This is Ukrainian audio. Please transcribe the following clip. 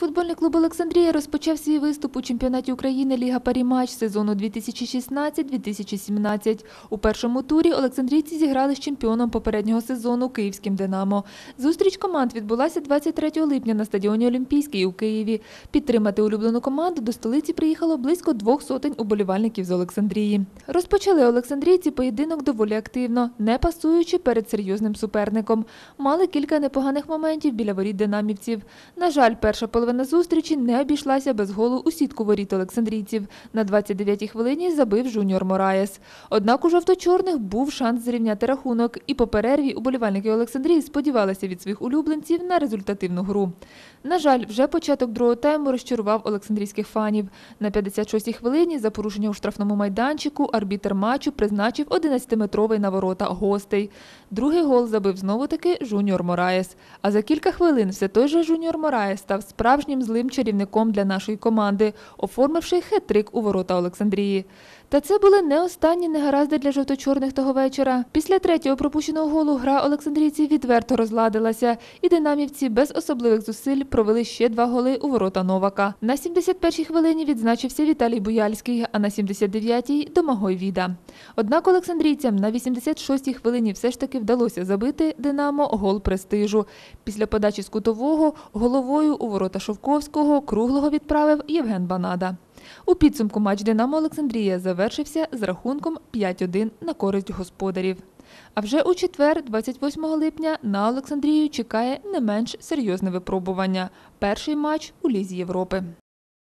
Футбольний клуб «Олександрія» розпочав свій виступ у чемпіонаті України «Ліга Парі-матч» сезону 2016-2017. У першому турі олександрійці зіграли з чемпіоном попереднього сезону київським «Динамо». Зустріч команд відбулася 23 липня на стадіоні «Олімпійський» у Києві. Підтримати улюблену команду до столиці приїхало близько 200 уболівальників з Олександрії. Розпочали олександрійці поєдинок доволі активно, не пасуючи перед серйозним суперником. Мали кілька непоганих моментів біля воріт динамівців. На жаль, перша половина зустрічі не обійшлася без голу у сітку воріт олександрійців. На 29-й хвилині забив Жуніор Мораєс. Однак у жовто-чорних був шанс зрівняти рахунок, і по перерві уболівальники Олександрії сподівалися від своїх улюбленців на результативну гру. На жаль, вже початок другого тайму розчарував олександрійських фанів. На 56-й хвилині за порушення у штрафному майданчику арбітр матчу призначив 11-метровий на ворота гостей. Другий гол забив знову-таки Жуніор Мораєс. А за кілька хвилин все той же Жуніор Мораєс став справжнім злим чарівником для нашої команди, оформивши хет-трик у ворота Олександрії. Та це були не останні негаразди для жовто-чорних того вечора. Після третього пропущеного голу гра олександрійців відверто розладилася, і динамівці без особливих зусиль провели ще 2 голи у ворота Новака. На 71-й хвилині відзначився Віталій Буяльський, а на 79-й – Домагой Віда. Однак олександрійцям на 86-й хвилині все ж таки вдалося забити «Динамо» гол престижу. Після подачі з кутового головою у ворота Шовковського круглого відправив Євген Банада. У підсумку матч «Динамо-Олександрія» завершився з рахунком 5-1 на користь господарів. А вже у четвер, 28 липня, на Олександрію чекає не менш серйозне випробування – перший матч у Лізі Європи.